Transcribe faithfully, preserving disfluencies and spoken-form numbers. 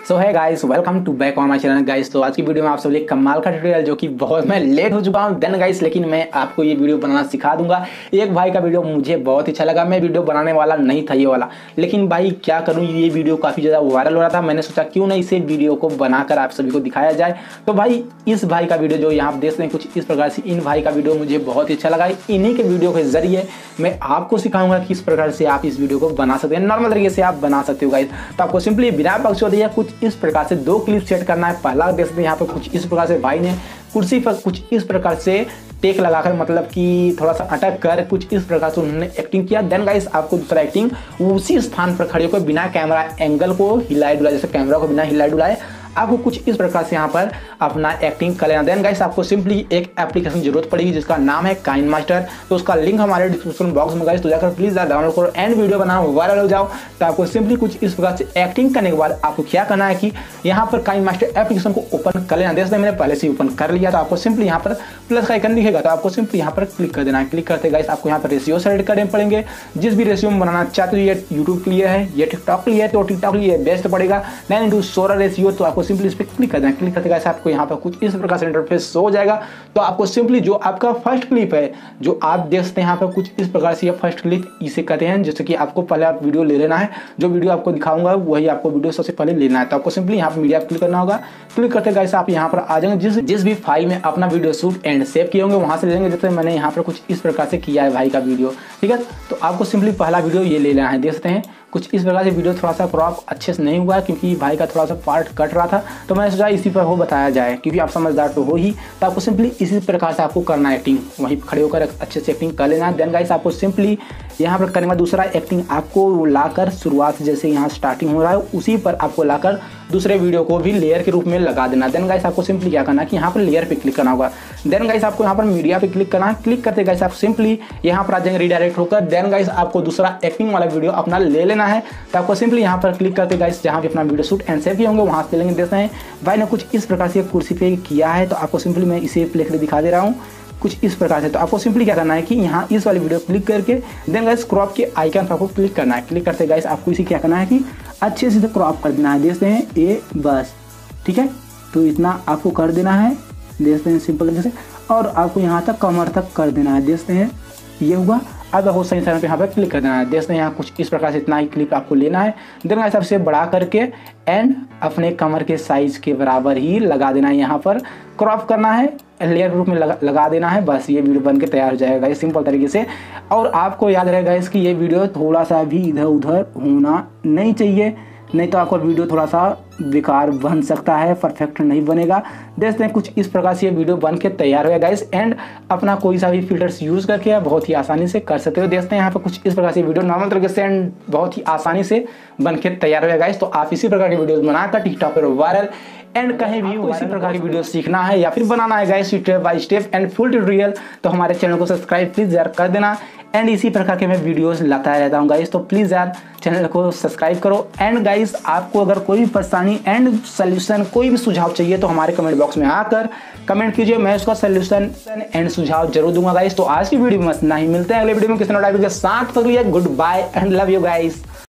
सो है guys, welcome to back on my channel guys. तो आज की वीडियो में आप सब लिए कमाल का ट्यूटोरियल, जो कि बहुत मैं लेट हो चुका हूं देन गाइस, लेकिन मैं आपको ये वीडियो बनाना सिखा दूंगा। एक भाई का वीडियो मुझे बहुत अच्छा लगा। मैं वीडियो बनाने वाला नहीं था ये वाला, लेकिन भाई क्या करूं, ये वीडियो काफ़ी ज़्यादा वायरल हो रहा था। मैंने सोचा क्यों ना इसे वीडियो को बनाकर आप सभी को दिखाया जाए। तो भाई इस भाई का वीडियो जो यहाँ आप देख रहे हैं कुछ इस प्रकार से, इन भाई का वीडियो मुझे बहुत ही अच्छा लगा। इन्हीं के वीडियो के जरिए मैं आपको सिखाऊंगा किस प्रकार से आप इस वीडियो को बना सकते हैं, नॉर्मल तरीके से आप बना सकते हो गाइस। तो आपको सिंपली बिना बख्शो दिया कुछ इस प्रकार से दो क्लिप सेट करना है। पहला देख सकते हैं यहाँ पर कुछ इस प्रकार से भाई ने कुर्सी पर कुछ इस प्रकार से टेक लगाकर, मतलब कि थोड़ा सा अटक कर कुछ इस प्रकार से उन्होंने एक्टिंग किया। देन गाइस आपको दूसरा एक्टिंग उसी स्थान पर खड़े होकर बिना कैमरा एंगल को हिलाए डुलाए, जैसे कैमरा को बिना हिलाए डुलाए आपको कुछ इस प्रकार से यहाँ पर अपना एक्टिंग कर लेना। देन गाइस आपको सिंपली एक एप्लीकेशन की जरूरत पड़ेगी जिसका नाम है काइनमास्टर। तो उसका लिंक हमारे डिस्क्रिप्शन बॉक्स में गाइस, तो जाकर प्लीज डाउनलोड करो एंड वीडियो बनाओ, वायरल हो जाओ। तो आपको सिंपली कुछ इस प्रकार से एक्टिंग करने के बाद आपको क्या करना है कि यहाँ पर काइनमास्टर एप्लीकेशन को ओपन कर लेना। जैसे मैंने पहले से ओपन कर लिया, तो आपको सिंपली यहाँ पर प्लस का आइकन दिखेगा, तो आपको सिंपली यहाँ पर क्लिक कर देना है। क्लिक करते गाइस आपको यहाँ पर रेशियो सेलेक्ट करने पड़ेंगे। जिस भी रेशियो में बनाना चाहते हो, ये यूट्यूब के लिए है, ये टिकटॉक के लिए है, तो टिकटॉक के लिए बेस्ट पड़ेगा नाइन इंटू सोलह रेशियो। तो आपको सिंपली इस पर क्लिक कर क्लिक करते गाइस आपको यहाँ पर कुछ इस प्रकार से इंटरफेस शो हो जाएगा। तो आपको सिंपली जो आपका फर्स्ट क्लिप है, जो आप देख सकते हैं यहाँ पर कुछ इस प्रकार से, ये फर्स्ट क्लिप इसे कहते हैं। जैसे कि आपको पहले आप वीडियो ले लेना है, जो वीडियो आपको दिखाऊंगा वही आपको वीडियो सबसे पहले लेना है। तो आपको सिंपली यहाँ पर मीडिया क्लिक करना होगा। क्लिक करते गाइस आप यहाँ पर आ जाएंगे, जिस जिस भी फाइल में अपना वीडियो शूट एंड सेव किए होंगे वहां से ले लेंगे। जैसे मैंने यहाँ पर कुछ इस प्रकार से किया है भाई का वीडियो, ठीक है। तो आपको सिंपली पहला वीडियो ये ले लेना है। देख सकते हैं कुछ इस प्रकार से वीडियो थोड़ा सा क्रॉप अच्छे से नहीं हुआ है, क्योंकि भाई का थोड़ा सा पार्ट कट रहा था, तो मैंने सोचा इसी पर हो बताया जाए, क्योंकि आप समझदार तो हो ही। तो आपको सिंपली इसी प्रकार से आपको करना है एक्टिंग, वहीं खड़े होकर अच्छे से एक्टिंग कर लेना है। देन गाइस आपको सिंपली यहाँ पर करने का दूसरा एक्टिंग आपको लाकर शुरुआत से, जैसे यहाँ स्टार्टिंग हो रहा है उसी पर आपको लाकर दूसरे वीडियो को भी लेयर के रूप में लगा देना। देन गाइस आपको सिंपली क्या करना है कि यहाँ पर लेयर पे क्लिक करना होगा। देन गाइस आपको यहाँ पर मीडिया पे क्लिक करना है। क्लिक करते गाइस आप सिंपली यहाँ पर आ जाएंगे रिडायरेक्ट होकर। देन गाइस आपको दूसरा एक्टिंग वाला वीडियो अपना ले लेना है। तो आपको सिंपली यहाँ पर क्लिक करते गाइस जहाँ पे अपना वीडियो शूट एंड सेव किए होंगे वहाँ से लेंगे। देखते हैं भाई ने कुछ इस प्रकार से कुर्सी पे किया है, तो आपको सिंपली मैं इसे प्ले करके दिखा दे रहा हूँ कुछ इस प्रकार से। तो आपको सिंपली क्या करना है कि यहाँ इस वाली वीडियो क्लिक करके देन गाइस क्रॉप के आइकन पर आपको क्लिक करना है। क्लिक करते गाइस आपको इसे क्या करना है कि अच्छे से क्रॉप कर देना है। देखते हैं ये बस, ठीक है। तो इतना आपको कर देना है, देखते हैं सिंपल तरीके से, और आपको यहाँ तक कमर तक कर देना है। देखते हैं ये हुआ। अब आपको सही समय पे यहाँ पर क्लिक कर देना है। देखते हैं यहाँ कुछ इस प्रकार से इतना ही क्लिप आपको लेना है। देन गाइस सबसे बड़ा करके एंड अपने कमर के साइज के बराबर ही लगा देना है। यहाँ पर क्रॉप करना है, लेयर ग्रुप में लगा, लगा देना है। बस ये वीडियो बन के तैयार हो जाएगा इस सिंपल तरीके से। और आपको याद रहेगा इसकी ये वीडियो थोड़ा सा भी इधर उधर होना नहीं चाहिए, नहीं तो आपका वीडियो थोड़ा सा बेकार बन सकता है, परफेक्ट नहीं बनेगा। देखते हैं कुछ इस प्रकार से ये वीडियो बन के तैयार होगा गाइस। एंड अपना कोई सा भी फिल्टर्स यूज़ करके आप बहुत ही आसानी से कर सकते हो। देखते हैं यहाँ पर कुछ इस प्रकार से वीडियो नॉर्मल तरीके से एंड बहुत ही आसानी से बन के तैयार होगा गाइस। तो आप इसी प्रकार की वीडियोस बनाकर टिकटॉक पर वायरल एंड कहीं भी इसी प्रकार की वीडियो सीखना है या फिर बनाना है guys step by step and full tutorial, तो हमारे चैनल को सब्सक्राइब प्लीज यार कर देना। एंड इसी प्रकार के मैं वीडियोस लाता रहता हूँ गाइस, तो प्लीज़ यार चैनल को सब्सक्राइब करो। एंड गाइस आपको अगर कोई भी परेशानी एंड सोल्यूशन, कोई भी सुझाव चाहिए तो हमारे कमेंट बॉक्स में आकर कमेंट कीजिए, मैं उसका सोल्यूशन एंड सुझाव जरूर दूंगा गाइस। तो आज की वीडियो में बस नहीं, मिलते हैं अगले वीडियो में किसी नए टॉपिक के साथ। तक लिए goodbye and love you guys.